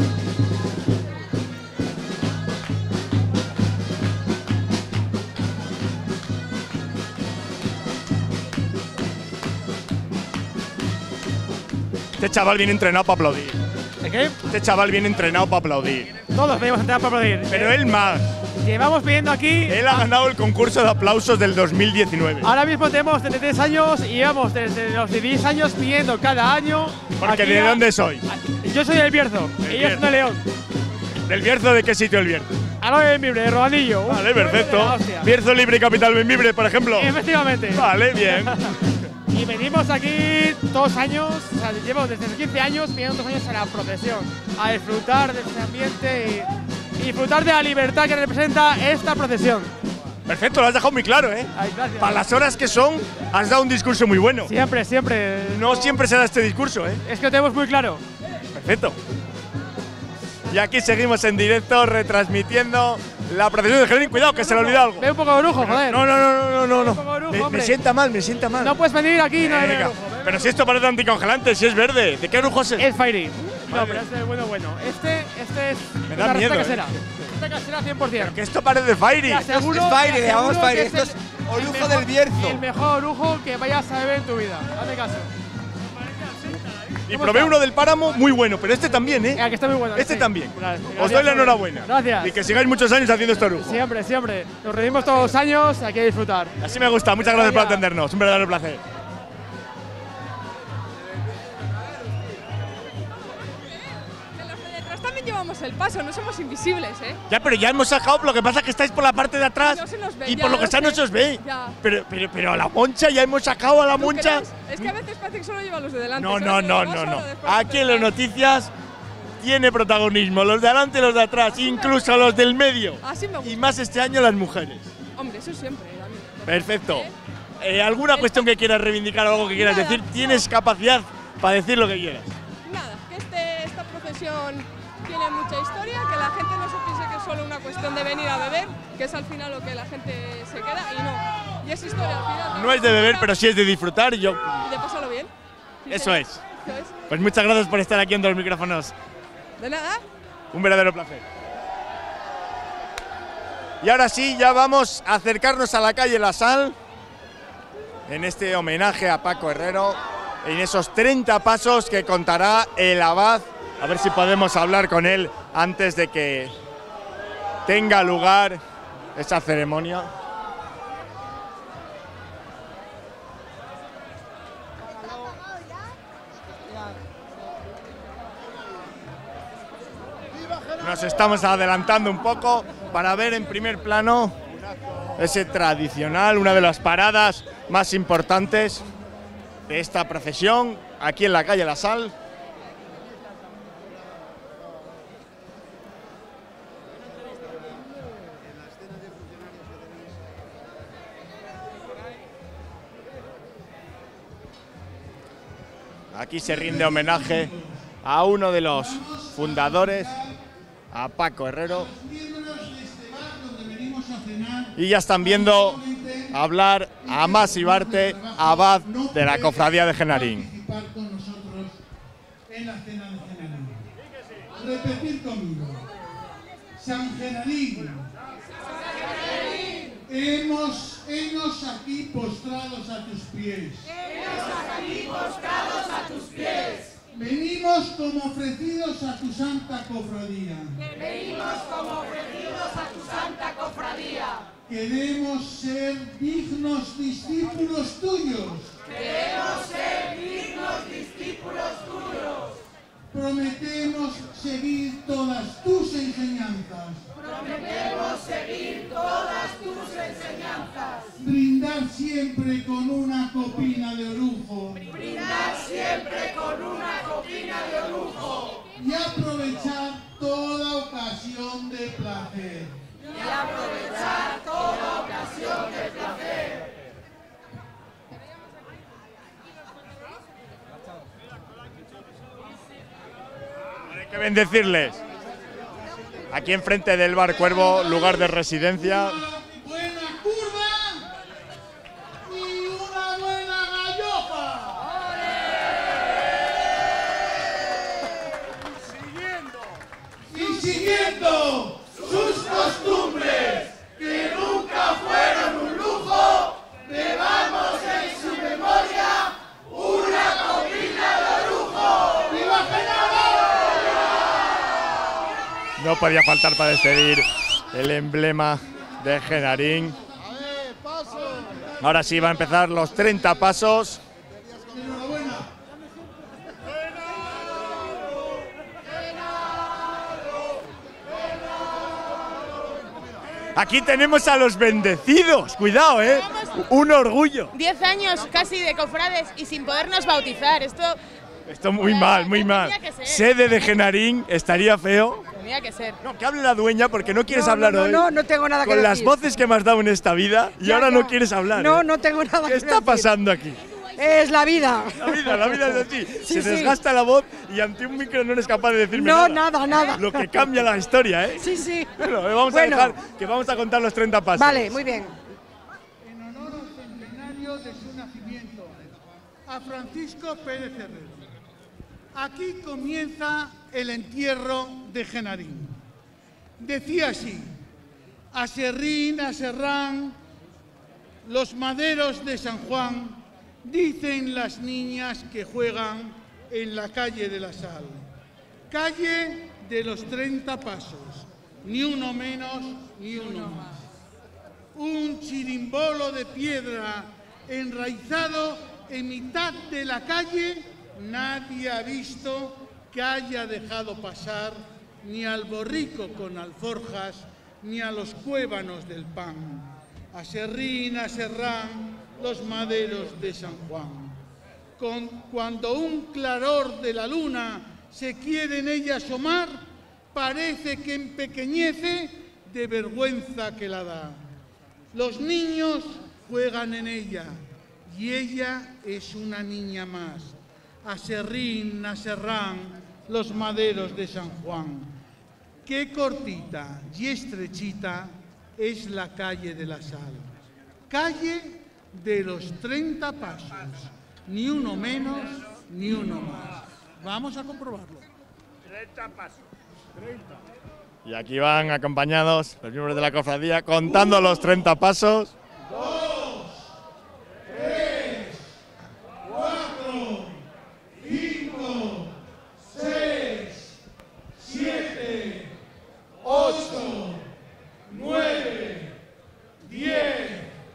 Este chaval viene entrenado para aplaudir. ¿De qué? Este chaval viene entrenado para aplaudir. Todos venimos a entrenar para aplaudir. Pero él más. Llevamos pidiendo aquí. Él ha ganado el concurso de aplausos del dos mil diecinueve. Ahora mismo tenemos treinta y tres años y llevamos desde los diez años pidiendo cada año. Porque aquí ¿de a- dónde soy? Yo soy del Bierzo Del y ellos son de León. ¿Del Bierzo de qué sitio el Bierzo? Ahora de Bembibre, de Rodillo. Vale, perfecto. Bierzo Libre y Capital Bembibre, por ejemplo. Efectivamente. Vale, bien. Y venimos aquí dos años, o sea, llevo desde los quince años pidiendo dos años a la procesión, a disfrutar de este ambiente y, y disfrutar de la libertad que representa esta procesión. Perfecto, lo has dejado muy claro, ¿eh? Ay, gracias. Para las horas que son, has dado un discurso muy bueno. Siempre, siempre. No siempre se da este discurso, ¿eh? Es que lo tenemos muy claro. Perfecto. Y aquí seguimos en directo retransmitiendo la procesión de Genarín. Cuidado, que se le olvida algo. Ve un poco de orujo, joder. No, no, no, no, no, no. Un poco de orujo, Me, me hombre. sienta mal, me sienta mal. No puedes venir aquí, no hay Venga. orujo. Pero si esto parece anticongelante, si es verde. ¿De qué orujo es? Es Fairy. No, Vale. pero este es bueno, bueno. Este, este es. Me da una miedo, receta ¿eh? casera. Receta casera cien por ciento. Que esto parece Fairy. Te aseguro, Es Fairy, te le llamamos aseguro Fairy. que Esto es es el- orujo el mejor- del Bierzo. El mejor orujo que vayas a beber en tu vida. Hazme caso. Y probé uno del páramo muy bueno, pero este también, ¿eh? Ah, que está muy bueno. Este sí. también. Gracias. Os doy la enhorabuena. Gracias. Y que sigáis muchos años haciendo este orujo. Siempre, siempre. Nos reunimos todos los años, hay que disfrutar. Así me gusta. Muchas gracias por Venga. atendernos. Un verdadero placer. Los de detrás también llevamos el paso, no somos invisibles, ¿eh? Ya, pero ya hemos sacado. Lo que pasa es que estáis por la parte de atrás. No se nos ve, y ya por lo lo que sea no sé. se os ve. Ya. Pero, pero, pero a la moncha ya hemos sacado a la ¿Tú moncha. crees? Es que a veces parece que solo llevan los de delante. No, ¿sabes? no, no, Vas no, solo no. después Aquí de en las detrás. noticias tiene protagonismo los de adelante y los de atrás, incluso los del medio. Así me gusta. Y más este año las mujeres. Hombre, eso siempre, David. Perfecto. Eh, ¿Alguna cuestión que quieras reivindicar o algo que quieras Nada, decir? Tienes capacidad para decir lo que quieras. Nada, que este, esta procesión tiene mucha historia, que la gente no se piense que es solo una cuestión de venir a beber, que es al final lo que la gente se queda, y no. Y es historia al final. No es de beber, pero sí es de disfrutar y yo. Y de pasarlo bien. Eso es. Eso es. Pues muchas gracias por estar aquí en los micrófonos. De nada. Un verdadero placer. Y ahora sí, ya vamos a acercarnos a la calle La Sal, en este homenaje a Paco Herrero, en esos treinta pasos que contará el abad. A ver si podemos hablar con él antes de que tenga lugar esa ceremonia. Nos estamos adelantando un poco para ver en primer plano ese tradicional, una de las paradas más importantes de esta procesión, aquí en la calle La Sal. Aquí se rinde homenaje a uno de los fundadores, a Paco Herrero. Y ya están viendo hablar a Mas Ibarte, abad de la cofradía de Genarín. En la cena de Genarín. Repetir conmigo. San Genarín. Hemos, hemos aquí postrados a tus pies. Hemos aquí postrados a tus pies. Venimos como ofrecidos a tu santa cofradía. Venimos como ofrecidos a tu santa cofradía. Queremos ser dignos discípulos tuyos. Queremos ser dignos discípulos tuyos. Prometemos seguir todas tus enseñanzas. Prometemos seguir todas tus enseñanzas. Brindar siempre con una copina de orujo. Brindar siempre con una copina de orujo. Y aprovechar toda ocasión de placer. Y aprovechar toda ocasión de placer. Hay que bendecirles. Aquí enfrente del Bar Cuervo, lugar de residencia. Buena curva y una buena gallofa. Y siguiendo sus costumbres, que nunca fueron un lujo, bebamos en su memoria una copina de orujo. ¡Viva Genarín! No podía faltar para despedir el emblema de Genarín. Ahora sí va a empezar los treinta pasos. Aquí tenemos a los bendecidos. Cuidado, ¿eh? Un orgullo. Diez años casi de cofrades y sin podernos bautizar. Esto Esto muy mal, muy mal. Sede de Genarín, estaría feo. tenía que ser. No, que hable la dueña porque no quieres No, hablar no, no, hoy. no, no tengo nada que Con las decir. voces que me has dado en esta vida y Ya, ahora ya. no quieres hablar. No, ¿eh? no tengo nada ¿Qué que está decir. pasando aquí? Es la vida. La vida, la vida es así. Sí, Se sí. desgasta la voz y ante un micro no eres capaz de decirme No, nada. nada, nada. Lo que cambia la historia, ¿eh? Sí, sí. Bueno, eh, vamos Bueno. a dejar que vamos a contar los treinta pasos. Vale, muy bien. En honor al centenario de su nacimiento, a Francisco Pérez Herrero. Aquí comienza el entierro de Genarín. Decía así: a Serrín, a Serrán, los maderos de San Juan, dicen las niñas que juegan en la calle de la Sal. Calle de los treinta pasos, ni uno menos ni uno más. Un chirimbolo de piedra enraizado en mitad de la calle, nadie ha visto que haya dejado pasar ni al borrico con alforjas, ni a los cuévanos del pan. A Serrín, a Serrán, los maderos de San Juan. Con, cuando un claror de la luna se quiere en ella asomar, parece que empequeñece de vergüenza que la da. Los niños juegan en ella y ella es una niña más. A Serrín, a Serrán, los maderos de San Juan. Qué cortita y estrechita es la calle de la Sal. Calle de los treinta pasos, ni uno menos ni uno más. Vamos a comprobarlo. treinta pasos. treinta. Y aquí van acompañados los miembros de la cofradía contando los treinta pasos. Dos, tres, cuatro, cinco, seis, siete, ocho, nueve, diez,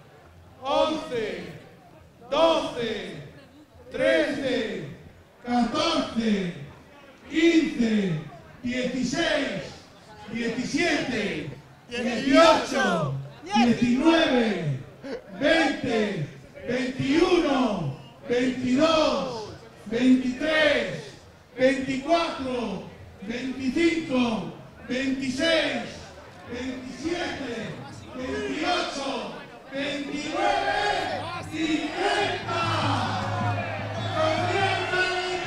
once, doce, trece, catorce, quince, dieciséis, diecisiete, dieciocho, diecinueve, veinte, veintiuno, veintidós, veintitrés, veinticuatro, veinticinco, veintiséis, veintisiete, veintiocho, veintinueve y treinta. ¡Comienza el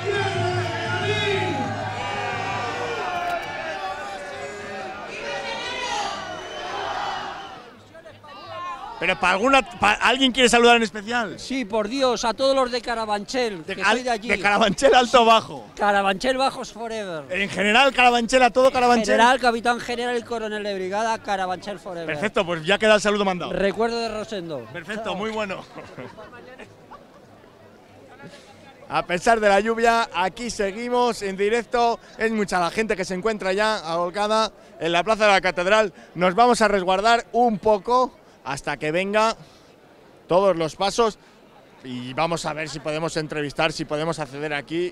Pero para alguna, para, ¿alguien quiere saludar en especial? Sí, por Dios, a todos los de Carabanchel, de, que soy de allí. De Carabanchel alto o bajo. Carabanchel bajos forever. En general, Carabanchel a todo Carabanchel. General, capitán general y coronel de brigada, Carabanchel forever. Perfecto, pues ya queda el saludo mandado. Recuerdo de Rosendo. Perfecto, Chao. Muy bueno. A pesar de la lluvia, aquí seguimos en directo. Es mucha la gente que se encuentra ya aholgada en la plaza de la catedral. Nos vamos a resguardar un poco hasta que venga todos los pasos y vamos a ver si podemos entrevistar, si podemos acceder aquí.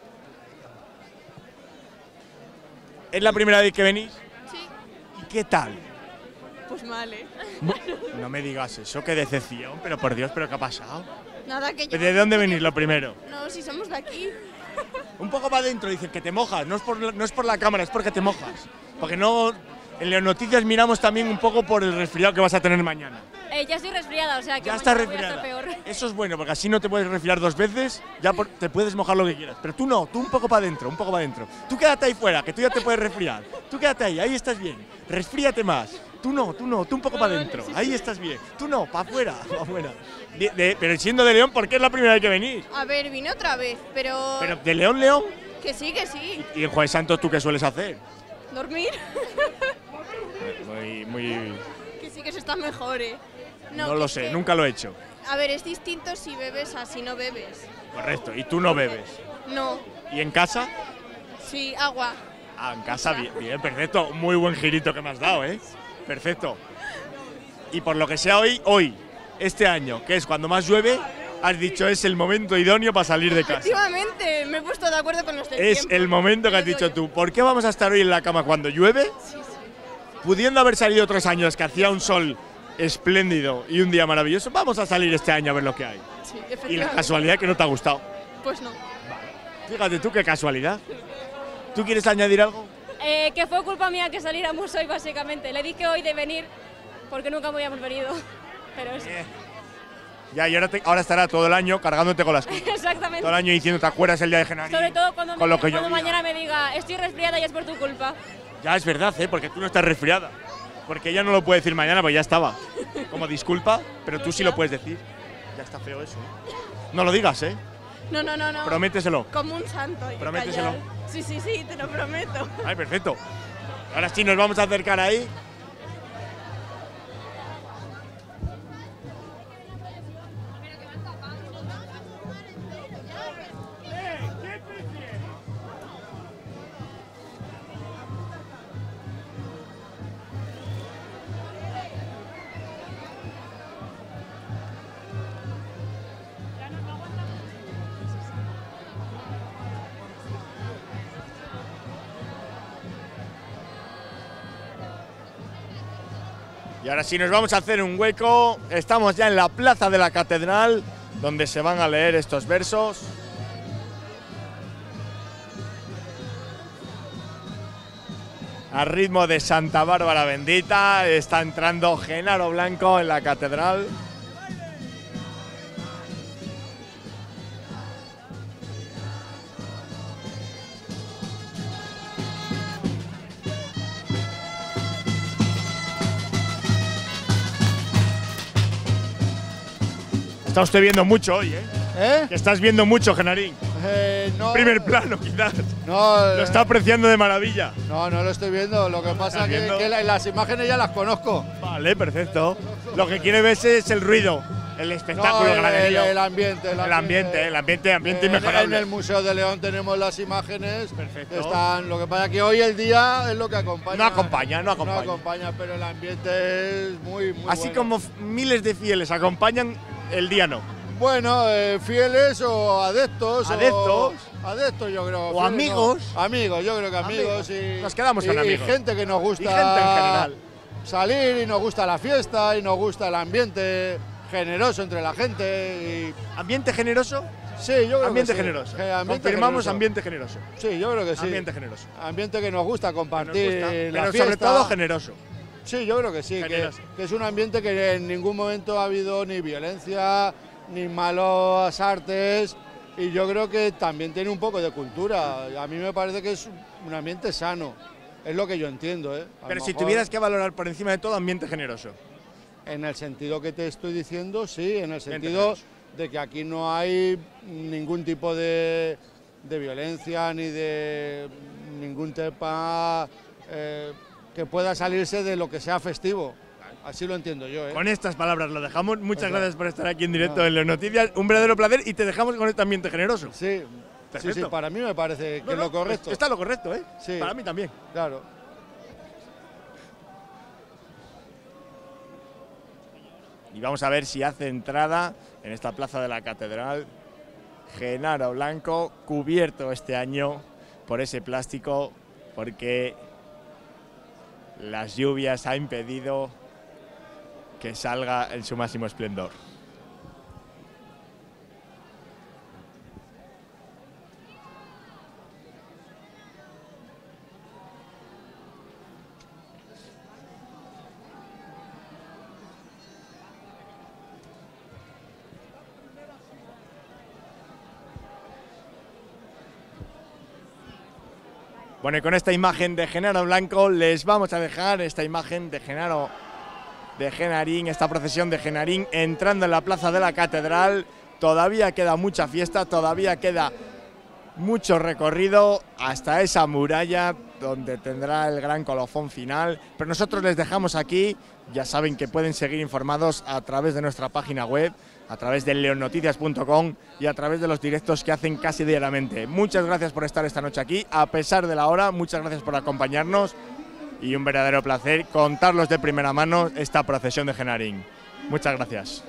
¿Es la primera vez que venís? Sí. ¿Y qué tal? Pues mal, ¿eh? No me digas eso, qué decepción, pero por Dios, ¿pero qué ha pasado? Nada, que yo… ¿De dónde venís lo primero? No, si somos de aquí. Un poco para adentro, dicen que te mojas, no es, por, no es por la cámara, es porque te mojas. Porque no… En las noticias miramos también un poco por el resfriado que vas a tener mañana. Eh, ya estoy resfriada, o sea que ya estás voy a resfriada. estar peor. Eso es bueno, porque así no te puedes resfriar dos veces, ya por, te puedes mojar lo que quieras. Pero tú no, tú un poco para adentro, un poco para adentro. Tú quédate ahí fuera, que tú ya te puedes resfriar. Tú quédate ahí, ahí estás bien. Resfríate más. Tú no, tú no, tú un poco para adentro. Ahí estás bien. Tú no, para afuera, para afuera. De, de, pero siendo de León, ¿por qué es la primera vez que venís? A ver, vine otra vez, pero… Pero de León, León. Que sí, que sí. ¿Y en Jueves Santos tú qué sueles hacer? Dormir. Muy, muy… Que sí que se está mejor, ¿eh? No, no lo sé, que, nunca lo he hecho. A ver, es distinto si bebes a si no bebes. Correcto, y tú no bebes. No. ¿Y en casa? Sí, agua. Ah, en casa, bien, bien, perfecto. Muy buen girito que me has dado, ¿eh? Perfecto. Y por lo que sea hoy, hoy, este año, que es cuando más llueve, has dicho es el momento idóneo para salir de casa. Efectivamente, me he puesto de acuerdo con los del Es tiempo. el momento que has dicho tú. ¿Por qué vamos a estar hoy en la cama cuando llueve? Sí, sí. Pudiendo haber salido otros años que hacía un sol espléndido y un día maravilloso, vamos a salir este año a ver lo que hay. Sí, y efectivamente. la casualidad que no te ha gustado. Pues no. Fíjate tú qué casualidad. ¿Tú quieres añadir algo? Eh, que fue culpa mía que saliéramos hoy, básicamente. Le dije hoy de venir porque nunca habíamos venido. Pero es… Eh. Ya, y ahora, te, ahora estará todo el año cargándote con las cosas. Exactamente. Todo el año diciendo, ¿te acuerdas el día de Genarín? Sobre todo cuando, con me, lo que cuando yo mañana me diga, estoy resfriada y es por tu culpa. Ya, es verdad, ¿eh? Porque tú no estás resfriada. Porque ella no lo puede decir mañana, pues ya estaba. Como disculpa, pero tú sí lo puedes decir. Ya está feo eso, ¿eh? No lo digas, ¿eh? No, no, no, no. Prométeselo. Como un santo. Prométeselo. Sí, sí, sí, te lo prometo. Ay, perfecto. Ahora sí nos vamos a acercar ahí. Y ahora sí nos vamos a hacer un hueco. Estamos ya en la plaza de la catedral, donde se van a leer estos versos. A ritmo de Santa Bárbara Bendita está entrando Genaro Blanco en la catedral. Está usted viendo mucho hoy, ¿eh? ¿Eh? Que estás viendo mucho, Genarín. Eh, no. Primer plano, quizás. No. Lo está apreciando de maravilla. No, no lo estoy viendo. Lo que pasa es que, que las imágenes ya las conozco. Vale, perfecto. Lo que quiere verse es el ruido, el espectáculo, no, el, el, el, el ambiente. El ambiente, el ambiente, el ambiente, ambiente en, inmejorable. En el Museo de León tenemos las imágenes. Perfecto. Que están, lo que pasa es que hoy el día es lo que acompaña. No acompaña, no acompaña. No acompaña, pero el ambiente es muy, muy Así bueno. como miles de fieles acompañan, el día no. Bueno, eh, fieles o adeptos. Adeptos. O, adeptos, yo creo. O fieles, amigos. No. Amigos, yo creo que amigos. amigos. Y, nos quedamos y, con amigos. Y gente que nos gusta. Y gente en general. Salir y nos gusta la fiesta y nos gusta el ambiente generoso entre la gente. Y ¿Ambiente generoso? Sí, yo creo ambiente que sí. generoso. Ambiente Confirmamos generoso. ambiente generoso. Sí, yo creo que sí. Ambiente generoso. Ambiente que nos gusta compartir. Nos gusta, la pero fiesta. sobre todo generoso. Sí, yo creo que sí. Que, que es un ambiente que en ningún momento ha habido ni violencia, ni malos artes. Y yo creo que también tiene un poco de cultura. A mí me parece que es un ambiente sano. Es lo que yo entiendo, ¿eh? A Pero lo si mejor... tuvieras que valorar por encima de todo, ambiente generoso. En el sentido que te estoy diciendo, sí, en el sentido de que aquí no hay ningún tipo de, de violencia ni de ningún tema eh, que pueda salirse de lo que sea festivo. Así lo entiendo yo, ¿eh? Con estas palabras lo dejamos. Muchas Exacto. gracias por estar aquí en directo No. en Leon Noticias. Un verdadero placer y te dejamos con este ambiente generoso. Sí, sí, sí, para mí me parece que No, es no, lo correcto. Está lo correcto, ¿eh? Sí. Para mí también. Claro. Y vamos a ver si hace entrada en esta plaza de la Catedral Genaro Blanco, cubierto este año por ese plástico, porque las lluvias han impedido que salga en su máximo esplendor. Bueno, y con esta imagen de Genaro Blanco les vamos a dejar esta imagen de Genaro de Genarín, esta procesión de Genarín entrando en la plaza de la Catedral. Todavía queda mucha fiesta, todavía queda mucho recorrido hasta esa muralla donde tendrá el gran colofón final. Pero nosotros les dejamos aquí, ya saben que pueden seguir informados a través de nuestra página web, a través de leon noticias punto com y a través de los directos que hacen casi diariamente. Muchas gracias por estar esta noche aquí, a pesar de la hora, muchas gracias por acompañarnos y un verdadero placer contarlos de primera mano esta procesión de Genarín. Muchas gracias.